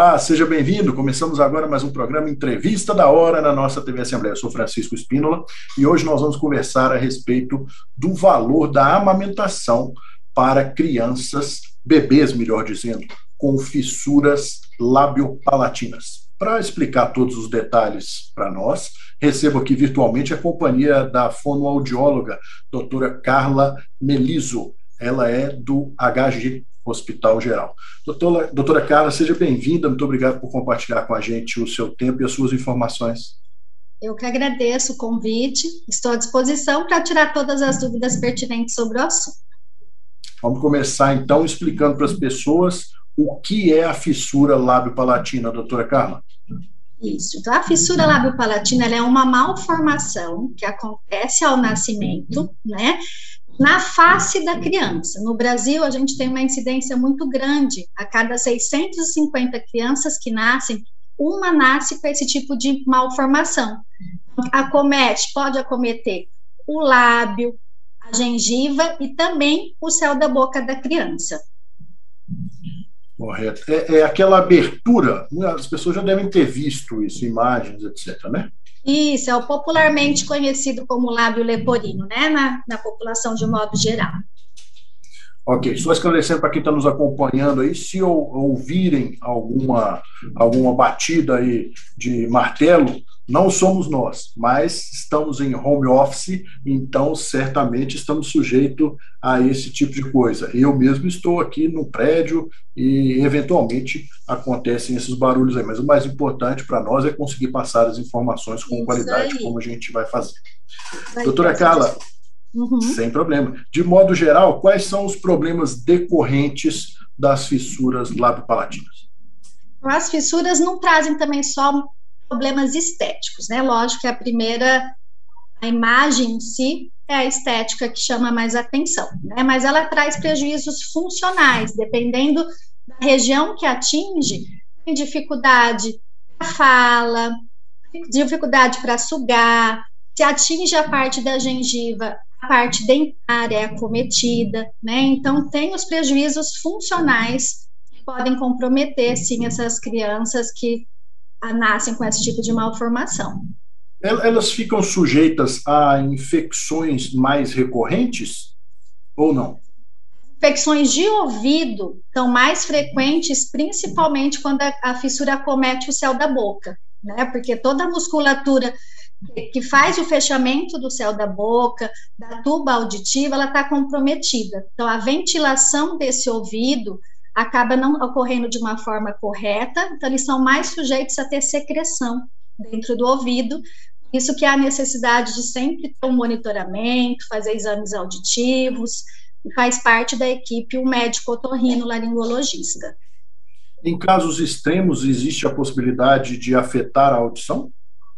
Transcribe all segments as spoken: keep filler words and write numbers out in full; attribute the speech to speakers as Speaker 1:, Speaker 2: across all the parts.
Speaker 1: Olá, seja bem-vindo. Começamos agora mais um programa Entrevista da Hora na nossa T V Assembleia. Eu sou Francisco Espínola e hoje nós vamos conversar a respeito do valor da amamentação para crianças, bebês, melhor dizendo, com fissuras labiopalatinas. Para explicar todos os detalhes para nós, recebo aqui virtualmente a companhia da fonoaudióloga, doutora Carla Melizo. Ela é do H G Hospital Geral. Doutora, doutora Carla, seja bem-vinda. Muito obrigado por compartilhar com a gente o seu tempo e as suas informações.
Speaker 2: Eu que agradeço o convite. Estou à disposição para tirar todas as dúvidas pertinentes sobre o assunto.
Speaker 1: Vamos começar, então, explicando para as pessoas o que é a fissura lábio-palatina, doutora Carla.
Speaker 2: Isso. Então, a fissura lábio-palatina ela é uma malformação que acontece ao nascimento, né? Na face da criança. No Brasil, a gente tem uma incidência muito grande. A cada seiscentas e cinquenta crianças que nascem, uma nasce com esse tipo de malformação. Acomete, pode acometer o lábio, a gengiva e também o céu da boca da criança.
Speaker 1: Correto. É, é aquela abertura, as pessoas já devem ter visto isso, imagens, etcétera, né?
Speaker 2: Isso, é o popularmente conhecido como lábio leporino, né, na, na população de um modo geral.
Speaker 1: Ok, só esclarecendo para quem está nos acompanhando aí, se ouvirem alguma, alguma batida aí de martelo, não somos nós, mas estamos em home office, então certamente estamos sujeitos a esse tipo de coisa. Eu mesmo estou aqui no prédio e eventualmente acontecem esses barulhos aí, mas o mais importante para nós é conseguir passar as informações com Isso qualidade, aí. Como a gente vai fazer. Vai Doutora Carla, uhum. Sem problema. De modo geral, quais são os problemas decorrentes das fissuras labiopalatinas?
Speaker 2: As fissuras não trazem também só problemas estéticos, né? Lógico que a primeira, a imagem em si é a estética que chama mais atenção, né? Mas ela traz prejuízos funcionais, dependendo da região que atinge, tem dificuldade para fala, dificuldade para sugar, se atinge a parte da gengiva, a parte dentária é acometida, né? Então, tem os prejuízos funcionais que podem comprometer, sim, essas crianças que nascem com esse tipo de malformação.
Speaker 1: Elas ficam sujeitas a infecções mais recorrentes ou não?
Speaker 2: Infecções de ouvido são mais frequentes, principalmente quando a, a fissura acomete o céu da boca, né? Porque toda a musculatura que faz o fechamento do céu da boca, da tuba auditiva, ela está comprometida. Então, a ventilação desse ouvido acaba não ocorrendo de uma forma correta, então eles são mais sujeitos a ter secreção dentro do ouvido, isso que há a necessidade de sempre ter um monitoramento, fazer exames auditivos, e faz parte da equipe o médico otorrinolaringologista.
Speaker 1: Em casos extremos, existe a possibilidade de afetar a audição?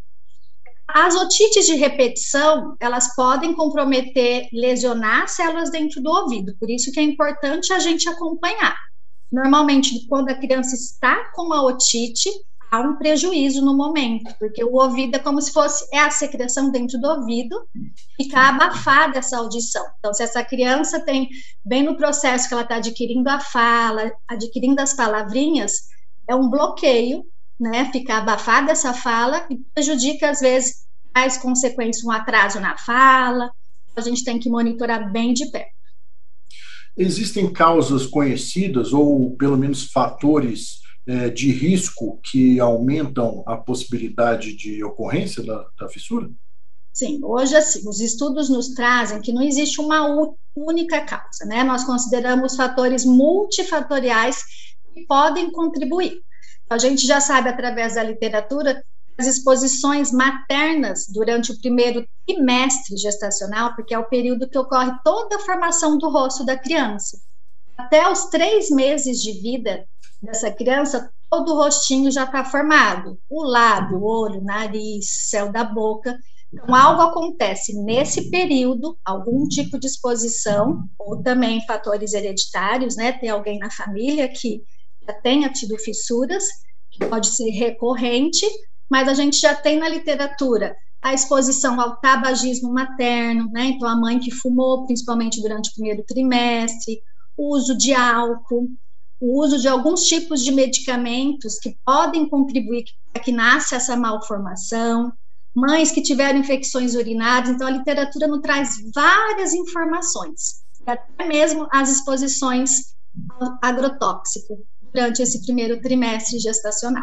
Speaker 2: As otites de repetição, elas podem comprometer, lesionar células dentro do ouvido, por isso que é importante a gente acompanhar. Normalmente, quando a criança está com a otite, há um prejuízo no momento, porque o ouvido é como se fosse é a secreção dentro do ouvido, fica abafada essa audição. Então, se essa criança tem, bem no processo que ela está adquirindo a fala, adquirindo as palavrinhas, é um bloqueio, né? Fica abafada essa fala e prejudica, às vezes, traz consequência um atraso na fala, a gente tem que monitorar bem de perto.
Speaker 1: Existem causas conhecidas ou, pelo menos, fatores é, de risco que aumentam a possibilidade de ocorrência da, da fissura?
Speaker 2: Sim, hoje, assim, os estudos nos trazem que não existe uma única causa, né? Nós consideramos fatores multifatoriais que podem contribuir. A gente já sabe, através da literatura, as exposições maternas durante o primeiro trimestre gestacional, porque é o período que ocorre toda a formação do rosto da criança. Até os três meses de vida dessa criança, todo o rostinho já está formado. O lábio, o olho, o nariz, céu da boca. Então, algo acontece nesse período, algum tipo de exposição, ou também fatores hereditários, né? Tem alguém na família que já tenha tido fissuras, que pode ser recorrente, mas a gente já tem na literatura a exposição ao tabagismo materno, né? Então, a mãe que fumou, principalmente durante o primeiro trimestre, o uso de álcool, o uso de alguns tipos de medicamentos que podem contribuir para que nasça essa malformação, mães que tiveram infecções urinárias. Então, a literatura nos traz várias informações, até mesmo as exposições ao agrotóxico durante esse primeiro trimestre gestacional.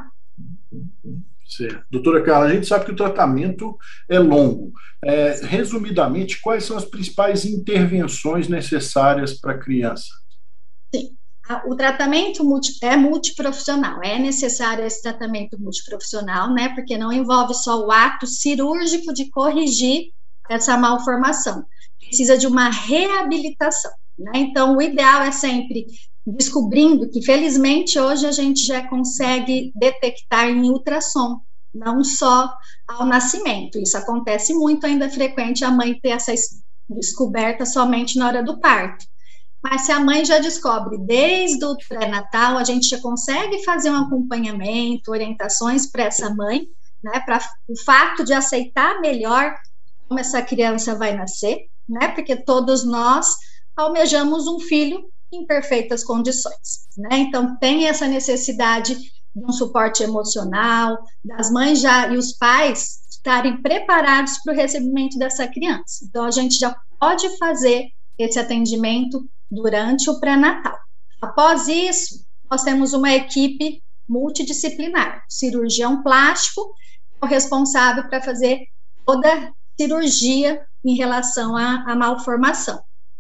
Speaker 1: Certo. Doutora Carla, a gente sabe que o tratamento é longo. É, resumidamente, quais são as principais intervenções necessárias para a criança?
Speaker 2: Sim, o tratamento multi, é multiprofissional, é necessário esse tratamento multiprofissional, né, porque não envolve só o ato cirúrgico de corrigir essa malformação, precisa de uma reabilitação, né, então o ideal é sempre descobrindo que, felizmente, hoje a gente já consegue detectar em ultrassom, não só ao nascimento. Isso acontece muito, ainda é frequente a mãe ter essa descoberta somente na hora do parto. Mas se a mãe já descobre desde o pré-natal, a gente já consegue fazer um acompanhamento, orientações para essa mãe, né, para o fato de aceitar melhor como essa criança vai nascer, né, porque todos nós almejamos um filho em perfeitas condições, né? Então, tem essa necessidade de um suporte emocional, das mães já e os pais estarem preparados para o recebimento dessa criança. Então, a gente já pode fazer esse atendimento durante o pré-natal. Após isso, nós temos uma equipe multidisciplinar, cirurgião plástico, o responsável para fazer toda a cirurgia em relação à, à malformação.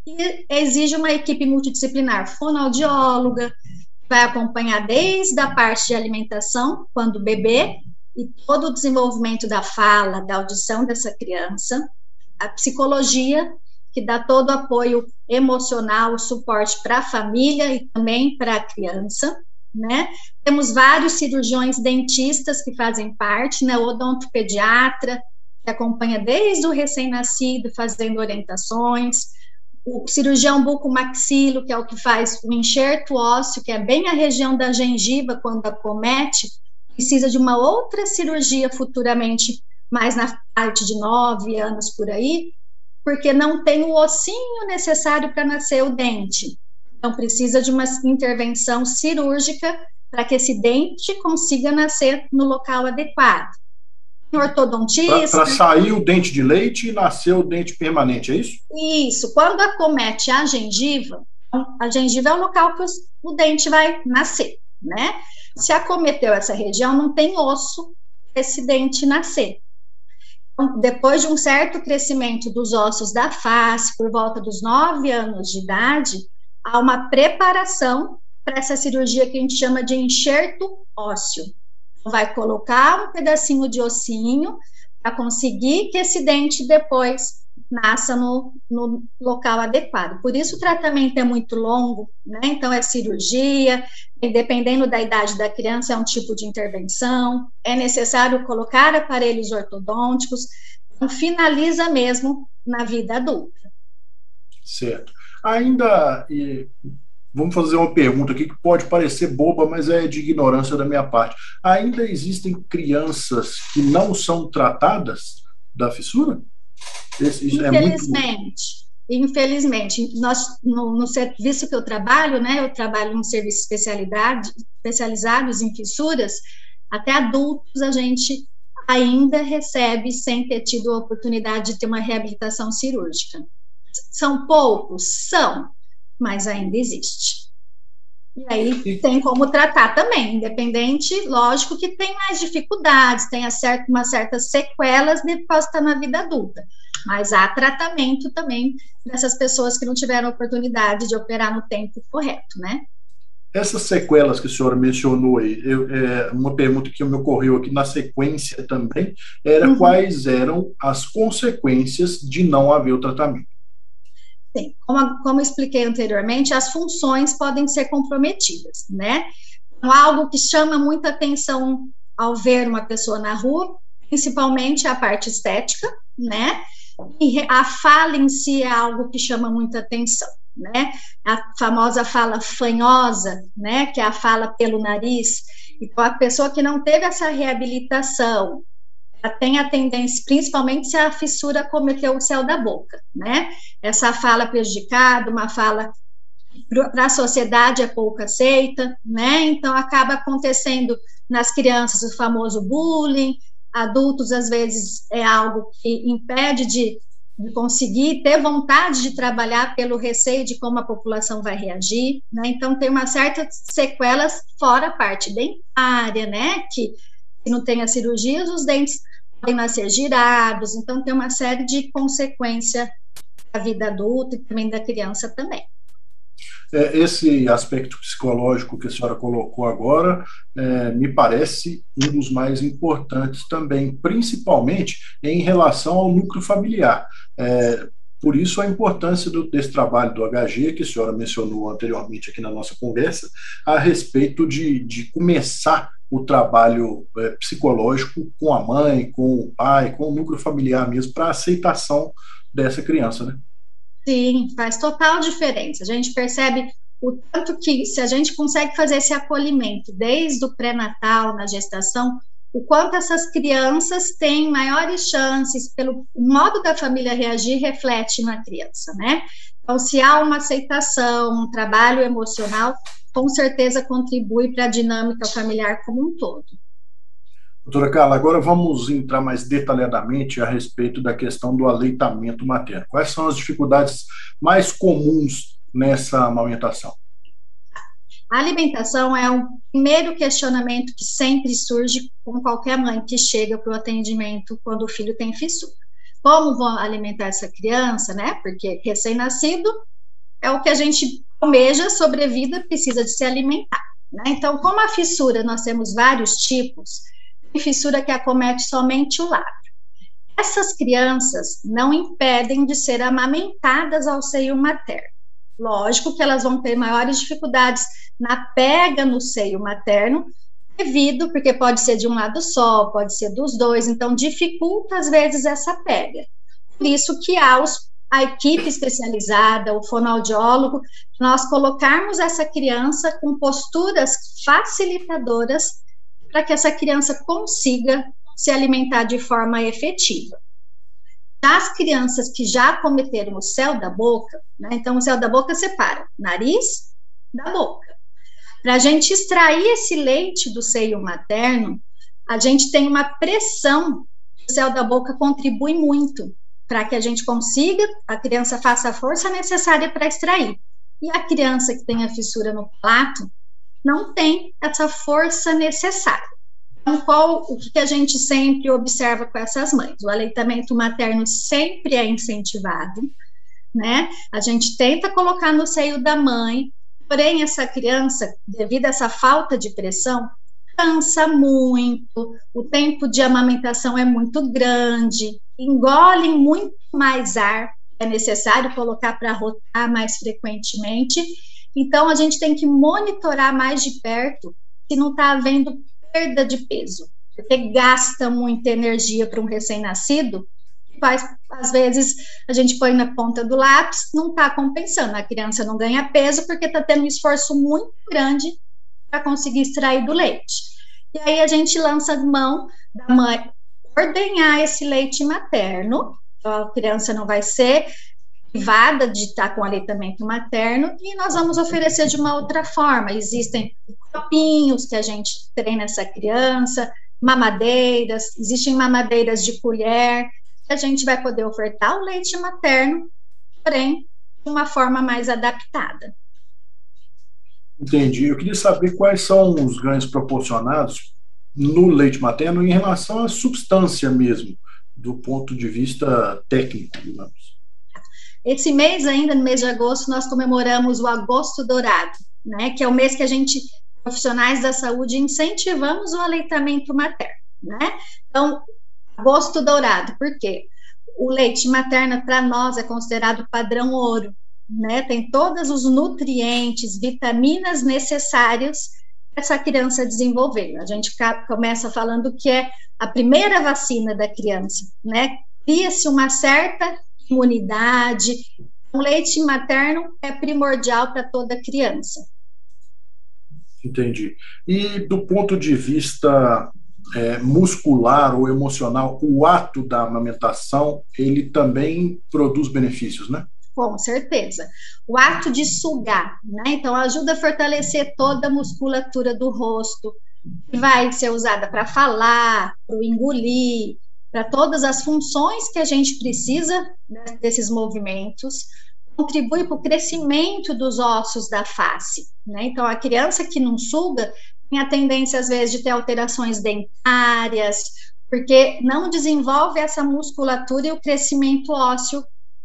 Speaker 2: E exige uma equipe multidisciplinar, fonoaudióloga, vai acompanhar desde a parte de alimentação, quando bebê, e todo o desenvolvimento da fala, da audição dessa criança, a psicologia, que dá todo o apoio emocional, o suporte para a família e também para a criança, né? Temos vários cirurgiões dentistas que fazem parte, né? O odontopediatra, que acompanha desde o recém-nascido, fazendo orientações, o cirurgião bucomaxilo, que é o que faz o enxerto ósseo, que é bem a região da gengiva, quando acomete, precisa de uma outra cirurgia futuramente, mais na parte de nove anos por aí, porque não tem o ossinho necessário para nascer o dente. Então, precisa de uma intervenção cirúrgica para que esse dente consiga nascer no local adequado. Ortodontista.
Speaker 1: Para sair o dente de leite e nascer o dente permanente, é isso?
Speaker 2: Isso. Quando acomete a gengiva, a gengiva é o local que o dente vai nascer, né? Se acometeu essa região, não tem osso para esse dente nascer. Então, depois de um certo crescimento dos ossos da face, por volta dos nove anos de idade, há uma preparação para essa cirurgia que a gente chama de enxerto ósseo. Vai colocar um pedacinho de ossinho para conseguir que esse dente depois nasça no, no local adequado. Por isso o tratamento é muito longo, né? Então é cirurgia, e dependendo da idade da criança é um tipo de intervenção, é necessário colocar aparelhos ortodônticos, então finaliza mesmo na vida adulta.
Speaker 1: Certo. Ainda... E... Vamos fazer uma pergunta aqui que pode parecer boba, mas é de ignorância da minha parte. Ainda existem crianças que não são tratadas da fissura?
Speaker 2: Esse, infelizmente, é muito... infelizmente. Nós, no, no serviço que eu trabalho, né, eu trabalho num serviço especialidade, especializados em fissuras, até adultos a gente ainda recebe sem ter tido a oportunidade de ter uma reabilitação cirúrgica. São poucos? São. Mas ainda existe. E aí e... tem como tratar também, independente, lógico que tem mais dificuldades, tem certo, umas certas sequelas depois de estar na vida adulta, mas há tratamento também dessas pessoas que não tiveram oportunidade de operar no tempo correto, né?
Speaker 1: Essas sequelas que a senhora mencionou aí, eu, é, uma pergunta que me ocorreu aqui na sequência também, era uhum. Quais eram as consequências de não haver o tratamento?
Speaker 2: Sim, como, como expliquei anteriormente, as funções podem ser comprometidas, né? Então, algo que chama muita atenção ao ver uma pessoa na rua, principalmente a parte estética, né? E a fala em si é algo que chama muita atenção, né? A famosa fala fanhosa, né? Que é a fala pelo nariz. Então, a pessoa que não teve essa reabilitação, tem a tendência, principalmente se a fissura cometeu o céu da boca, né? Essa fala prejudicada, uma fala para a sociedade é pouco aceita, né? Então acaba acontecendo nas crianças o famoso bullying, adultos às vezes é algo que impede de, de conseguir ter vontade de trabalhar pelo receio de como a população vai reagir, né? Então tem uma certa sequelas fora a parte dentária, né? Que se não tem as cirurgias, os dentes podem nascer girados, então tem uma série de consequências da vida adulta e também da criança também.
Speaker 1: Esse aspecto psicológico que a senhora colocou agora, é, me parece um dos mais importantes também, principalmente em relação ao núcleo familiar. É, por isso a importância do, desse trabalho do H G, que a senhora mencionou anteriormente aqui na nossa conversa, a respeito de, de começar o trabalho é, psicológico com a mãe, com o pai, com o núcleo familiar mesmo, para a aceitação dessa criança, né?
Speaker 2: Sim, faz total diferença. A gente percebe o tanto que, se a gente consegue fazer esse acolhimento desde o pré-natal, na gestação, o quanto essas crianças têm maiores chances, pelo modo da família reagir, reflete na criança, né? Então, se há uma aceitação, um trabalho emocional, com certeza contribui para a dinâmica familiar como um todo.
Speaker 1: Doutora Carla, agora vamos entrar mais detalhadamente a respeito da questão do aleitamento materno. Quais são as dificuldades mais comuns nessa amamentação?
Speaker 2: A alimentação é o primeiro questionamento que sempre surge com qualquer mãe que chega para o atendimento quando o filho tem fissura. Como vão alimentar essa criança, né? Porque recém-nascido é o que a gente almeja, sobrevida, precisa de se alimentar, né? Então, como a fissura, nós temos vários tipos, fissura que acomete somente o lábio. Essas crianças não impedem de ser amamentadas ao seio materno. Lógico que elas vão ter maiores dificuldades na pega no seio materno, devido, porque pode ser de um lado só, pode ser dos dois, então dificulta às vezes essa pega. Por isso que há os, a equipe especializada, o fonoaudiólogo, nós colocarmos essa criança com posturas facilitadoras para que essa criança consiga se alimentar de forma efetiva. As crianças que já cometeram o céu da boca, né, então o céu da boca separa nariz da boca. Para a gente extrair esse leite do seio materno, a gente tem uma pressão, o céu da boca contribui muito para que a gente consiga, a criança faça a força necessária para extrair. E a criança que tem a fissura no palato, não tem essa força necessária. Então, qual, o que a gente sempre observa com essas mães? O aleitamento materno sempre é incentivado, né? A gente tenta colocar no seio da mãe, porém essa criança, devido a essa falta de pressão, cansa muito, o tempo de amamentação é muito grande, engole muito mais ar, é necessário colocar para rotar mais frequentemente. Então, a gente tem que monitorar mais de perto se não está havendo perda de peso, porque gasta muita energia para um recém-nascido, faz, às vezes, a gente põe na ponta do lápis, não está compensando, a criança não ganha peso porque está tendo um esforço muito grande para conseguir extrair do leite. E aí a gente lança mão da mãe ordenhar esse leite materno, então a criança não vai ser privada de estar com aleitamento materno, e nós vamos oferecer de uma outra forma. Existem copinhos que a gente treina essa criança, mamadeiras, existem mamadeiras de colher, que a gente vai poder ofertar o leite materno, porém, de uma forma mais adaptada.
Speaker 1: Entendi. Eu queria saber quais são os ganhos proporcionados no leite materno em relação à substância mesmo, do ponto de vista técnico, digamos.
Speaker 2: Esse mês ainda, no mês de agosto, nós comemoramos o Agosto Dourado, né, que é o mês que a gente, profissionais da saúde, incentivamos o aleitamento materno, né? Então, Agosto Dourado, por quê? O leite materno, para nós, é considerado padrão ouro, né? Tem todos os nutrientes, vitaminas necessários para essa criança desenvolver. A gente começa falando que é a primeira vacina da criança, né? Cria-se uma certa imunidade. O leite materno é primordial para toda criança.
Speaker 1: Entendi. E do ponto de vista é, muscular ou emocional, o ato da amamentação, ele também produz benefícios, né?
Speaker 2: Com certeza. O ato de sugar, né? Então, ajuda a fortalecer toda a musculatura do rosto, que vai ser usada para falar, para engolir, para todas as funções que a gente precisa, né, desses movimentos, contribui para o crescimento dos ossos da face, né? Então, a criança que não suga tem a tendência, às vezes, de ter alterações dentárias, porque não desenvolve essa musculatura e o crescimento ósseo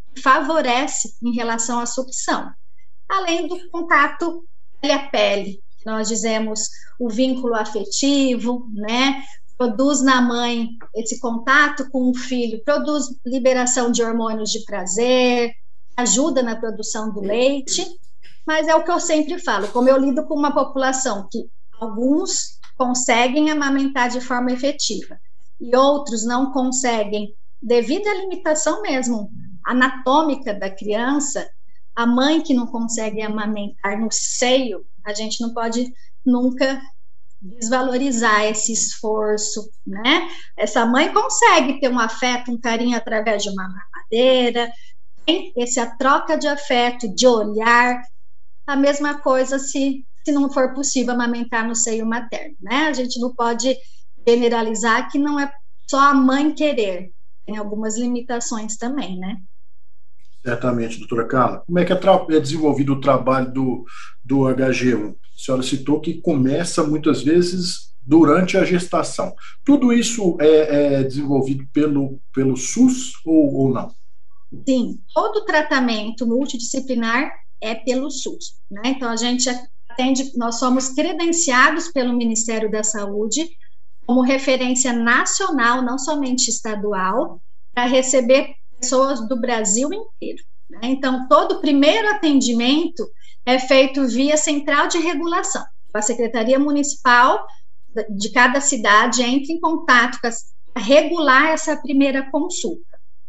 Speaker 2: favorece em relação à sucção. Além do contato pele a pele, nós dizemos o vínculo afetivo, né? Produz na mãe esse contato com o filho, produz liberação de hormônios de prazer, ajuda na produção do leite, mas é o que eu sempre falo, como eu lido com uma população que alguns conseguem amamentar de forma efetiva e outros não conseguem, devido à limitação mesmo anatômica da criança, a mãe que não consegue amamentar no seio, a gente não pode nunca desvalorizar esse esforço, né? Essa mãe consegue ter um afeto, um carinho através de uma mamadeira, tem essa troca de afeto, de olhar, a mesma coisa se, se não for possível amamentar no seio materno, né? A gente não pode generalizar que não é só a mãe querer, tem algumas limitações também, né?
Speaker 1: Certamente, doutora Carla. Como é que é, é desenvolvido o trabalho do, do H G um? A senhora citou que começa muitas vezes durante a gestação. Tudo isso é, é desenvolvido pelo, pelo SUS ou, ou não?
Speaker 2: Sim, todo tratamento multidisciplinar é pelo SUS, né? Então, a gente atende, nós somos credenciados pelo Ministério da Saúde como referência nacional, não somente estadual, para receber pessoas do Brasil inteiro, né? Então, todo o primeiro atendimento é feito via central de regulação. A Secretaria Municipal de cada cidade entra em contato para regular essa primeira consulta.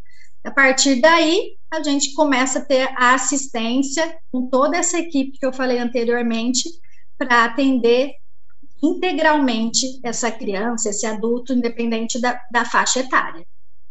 Speaker 2: A partir daí, a gente começa a ter a assistência com toda essa equipe que eu falei anteriormente para atender integralmente essa criança, esse adulto, independente da, da faixa etária.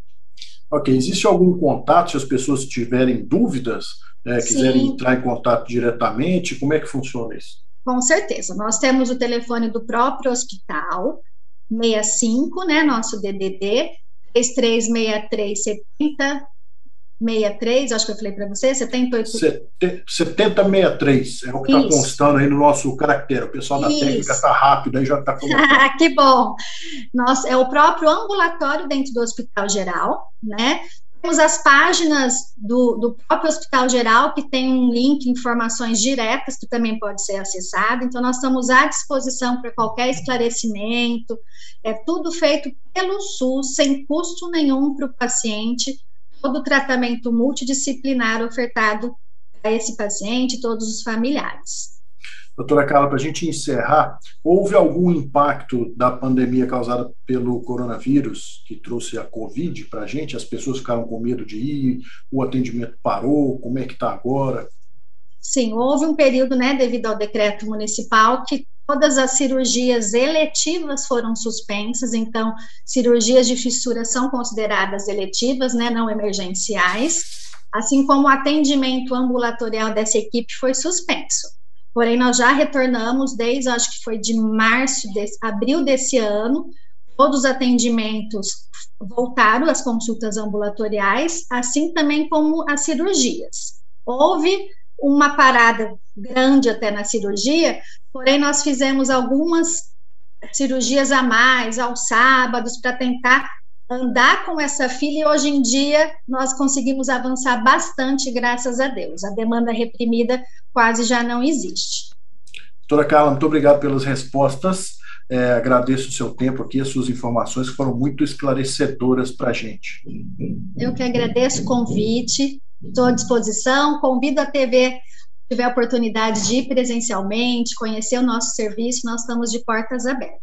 Speaker 1: Ok, existe algum contato, se as pessoas tiverem dúvidas, é, quiserem entrar em contato diretamente, como é que funciona isso?
Speaker 2: Com certeza, nós temos o telefone do próprio hospital, sessenta e cinco, né, nosso D D D, três três seis três sete zero sessenta e três, acho que eu falei para você, setenta e oito...
Speaker 1: setenta sessenta e três, é o que está constando aí no nosso caractere, o pessoal da Isso. técnica está rápido, aí já está colocando.
Speaker 2: Que bom! Nossa, é o próprio ambulatório dentro do Hospital Geral, né? Temos as páginas do, do próprio Hospital Geral, que tem um link, informações diretas, que também pode ser acessado, então nós estamos à disposição para qualquer esclarecimento, é tudo feito pelo SUS, sem custo nenhum para o paciente, todo o tratamento multidisciplinar ofertado a esse paciente e todos os familiares.
Speaker 1: Doutora Carla, para a gente encerrar, houve algum impacto da pandemia causada pelo coronavírus, que trouxe a Covid para a gente? As pessoas ficaram com medo de ir, o atendimento parou, como é que está agora?
Speaker 2: Sim, houve um período, né, devido ao decreto municipal, que todas as cirurgias eletivas foram suspensas, então, cirurgias de fissura são consideradas eletivas, né, não emergenciais, assim como o atendimento ambulatorial dessa equipe foi suspenso. Porém, nós já retornamos desde, acho que foi de março, de, abril desse ano, todos os atendimentos voltaram, as consultas ambulatoriais, assim também como as cirurgias. Houve uma parada grande até na cirurgia, porém nós fizemos algumas cirurgias a mais, aos sábados, para tentar andar com essa filha, e hoje em dia nós conseguimos avançar bastante, graças a Deus. A demanda reprimida quase já não existe.
Speaker 1: Doutora Carla, muito obrigado pelas respostas, é, agradeço o seu tempo aqui, as suas informações que foram muito esclarecedoras para a gente.
Speaker 2: Eu que agradeço o convite, estou à disposição, convido a T V, se tiver a oportunidade de ir presencialmente, conhecer o nosso serviço, nós estamos de portas abertas.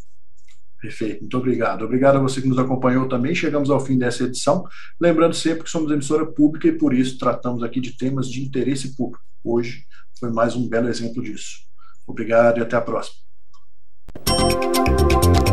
Speaker 1: Perfeito, muito obrigado. Obrigado a você que nos acompanhou também. Chegamos ao fim dessa edição. Lembrando sempre que somos emissora pública e por isso tratamos aqui de temas de interesse público. Hoje foi mais um belo exemplo disso. Obrigado e até a próxima.